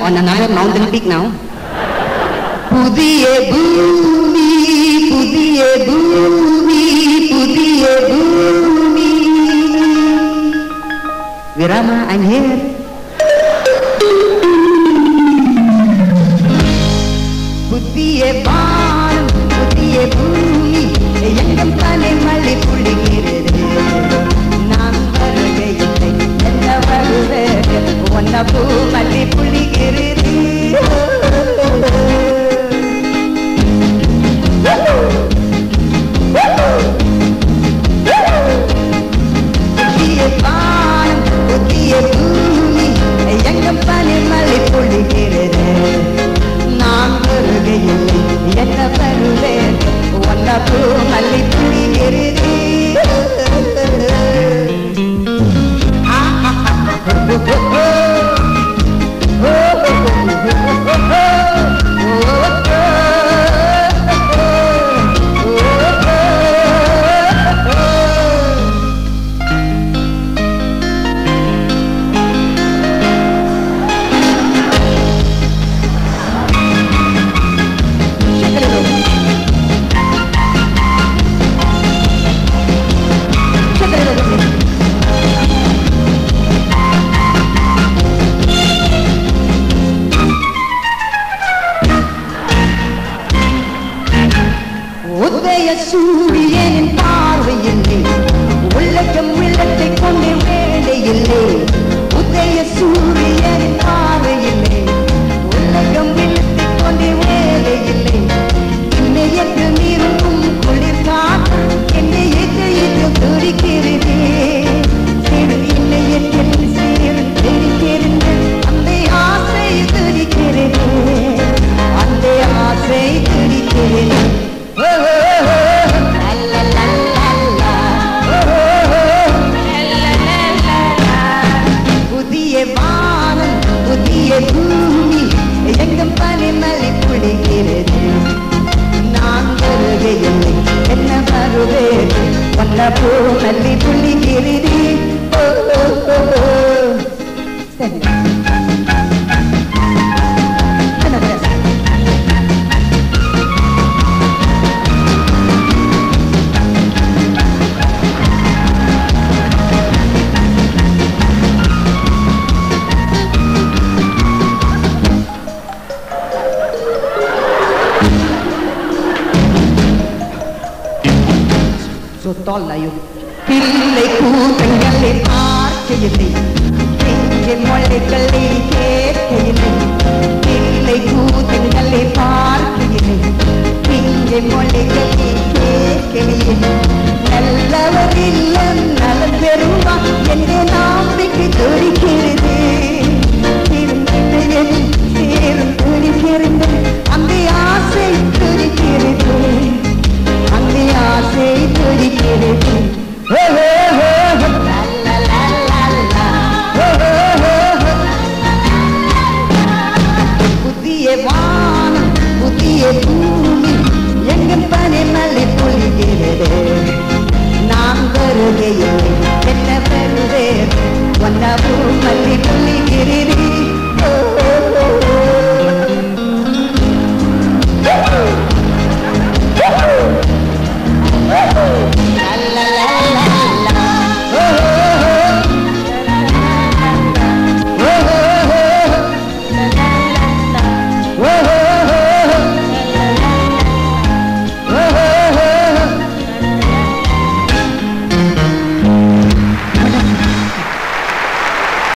on another mountain peak now. புதிய பூமி புதிய பூமி புதிய பூமி. Virama, I'm here. புதிய வானம் புதிய பூமி எங்கும் தலை மழை பொழிகிறது. நான் வருகையில்லை என்ன வருவேன் ஒன்ன பூ மல்லி பொழிகிறது. புதிய வானம் புதிய பூமி எங்கும் தலை மழை பொழிகிறது. நான் வருகையில்லை என்ன வருவேன் ஒன்ன பூ மல்லி பொழிகிறது. உதய சூரியனின் பார்வையில்லை உள்ளக்கம் உள்ளத்தை கொண்டு வேலையில்லை. உதய சூரியனின் பார்வையில்லை உள்ளக்கம் உள்ளத்தை கொண்டு வேலையில்லை. இன்னையற்று நீருக்கும் குளிர் காற்று என்னை எதிர்த்து துடிக்கிறதே. சிறு இன்னையற்றில் சேரு தெரிக்கிறது அந்த ஆசை துடிக்கிறதே. அந்த ஆசை துடிக்கிறதே. புதிய வானம் புதிய பூமி எங்கும் பனிமலை பொழிகிறது. நான் வருகையில்லை என்ன வருவேன் ஒன்ன பூ மல்லி பொழிகிறது. சொல்லாயோ பிள்ளை கூட்டங்களை பார்க்கையில்லை எங்கே மொழிகளை கேட்கையில்லை. பிள்ளை கூட்டங்களை பார்க்கையில்லை எங்கே மொழிகளை கேட்கையில்லை. நல்லவர்